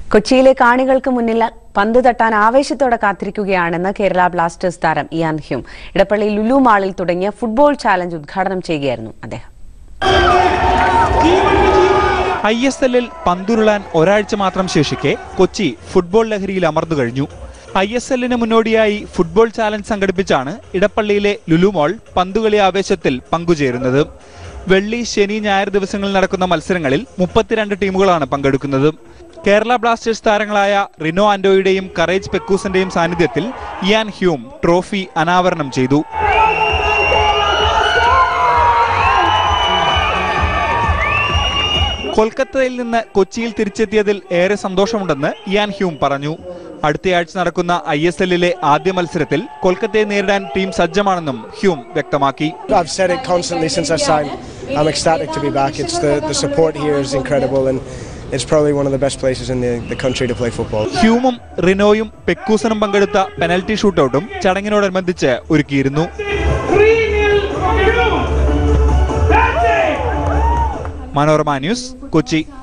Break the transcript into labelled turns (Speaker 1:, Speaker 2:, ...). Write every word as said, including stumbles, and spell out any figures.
Speaker 1: കൊച്ചിയിലെ കാണികൾക്ക് മുന്നിൽ പന്ത് തട്ടാൻ ആവേശത്തോടെ കാത്തിരിക്കുകയാണെന്ന് കേരള ബ്ലാസ്റ്റേഴ്സ് താരം ഇയാൻ ഹ്യൂം. ഇടപ്പള്ളി ലുലു മാളിൽ തുടങ്ങിയ ഫുട്ബോൾ ചാലഞ്ച് ഉദ്ഘാടനം ചെയ്യുകയായിരുന്നു അദ്ദേഹം.
Speaker 2: ഐ എസ് എല്ലിൽ പന്തുരുളാൻ ഒരാഴ്ച മാത്രം ശേഷിക്കെ കൊച്ചി ഫുട്ബോൾ ലഹരിയിൽ അമർന്നു കഴിഞ്ഞു. ഐ എസ് എല്ലിന് മുന്നോടിയായി ഫുട്ബോൾ ചാലഞ്ച് സംഘടിപ്പിച്ചാണ് ഇടപ്പള്ളിയിലെ ലുലു മാൾ പന്തുകളി ആവേശത്തിൽ പങ്കുചേരുന്നത്. വെള്ളി, ശനി, ഞായർ ദിവസങ്ങളിൽ നടക്കുന്ന മത്സരങ്ങളിൽ മുപ്പത്തിരണ്ട് ടീമുകളാണ് പങ്കെടുക്കുന്നത്. കേരള ബ്ലാസ്റ്റേഴ്സ് താരങ്ങളായ റിനോ ആന്റോയുടെയും കറേജ് പെക്കൂസിന്റെയും സാന്നിധ്യത്തിൽ ഇയാൻ ഹ്യൂം ട്രോഫി അനാവരണം ചെയ്തു. കൊൽക്കത്തയിൽ നിന്ന് കൊച്ചിയിൽ തിരിച്ചെത്തിയതിൽ ഏറെ സന്തോഷമുണ്ടെന്ന് ഇയാൻ ഹ്യൂം പറഞ്ഞു. അടുത്തയാഴ്ച നടക്കുന്ന ഐ എസ് എല്ലിലെ ആദ്യ മത്സരത്തിൽ കൊൽക്കത്തയെ നേരിടാൻ ടീം സജ്ജമാണെന്നും ഹ്യൂം വ്യക്തമാക്കി.
Speaker 3: I'm ecstatic to be back. It's the the support here is incredible and it's probably one of the best places in the the country to play football.
Speaker 2: ഹ്യൂമും റിനോയും പെക്കൂസനും പങ്കെടുത്ത penalty ഷൂട്ടൌട്ടും ചടങ്ങിനോടനുബന്ധിച്ച് ഒരുക്കിയിരുന്നു. Manorama news, Kochi.